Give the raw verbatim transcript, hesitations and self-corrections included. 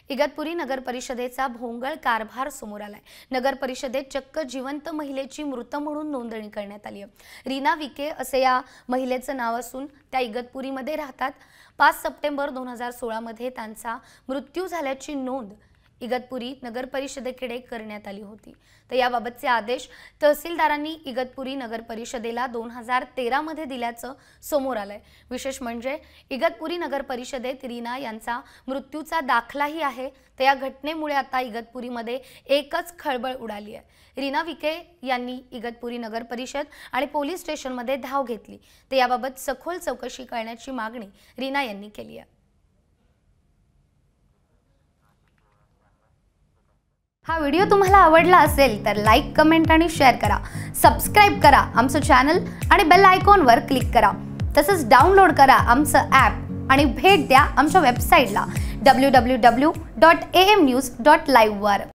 इगतपुरी नगर परिषदेचा भोंगळ कारभार समोर आलाय। नगर परिषदेत चक्क जिवंत महिलेची मृत म्हणून नोंदणी करण्यात आली आहे। रीना विके असे या महिलेचं नाव असून त्या इगतपुरीमध्ये राहतात। पाच सप्टेंबर दोन हजार सोळा मध्ये त्यांचा मृत्यू झाल्याची नोंद इगतपुरी नगर परिषदेकडे करण्यात आली होती। तर याबाबतचे आदेश तहसीलदारांनी इगतपुरी नगर परिषदेला दोन हजार तेरा मध्ये दिल्याचं समोर आलंय। विशेष म्हणजे इगतपुरी नगर परिषदेत रीना यांचा मृत्यूचा दाखलाही आहे। तर या घटनेमुळे आता इगतपुरीमध्ये एकच खळबळ उडाली आहे। रीना विके यांनी इगतपुरी नगर परिषद आणि पोलीस स्टेशनमध्ये धाव घेतली। तर याबाबत सखोल चौकशी करण्याची मागणी रीना यांनी केली आहे। हा व्हिडिओ तुम्हाला आवडला असेल तर लाईक, कमेंट आणि शेअर करा। सबस्क्राइब करा आमचं चॅनल आणि बेल आयकॉनवर क्लिक करा। तसंच डाउनलोड करा आमचं ॲप आणि भेट द्या आमच्या वेबसाईटला W W W dot A M news dot live वर।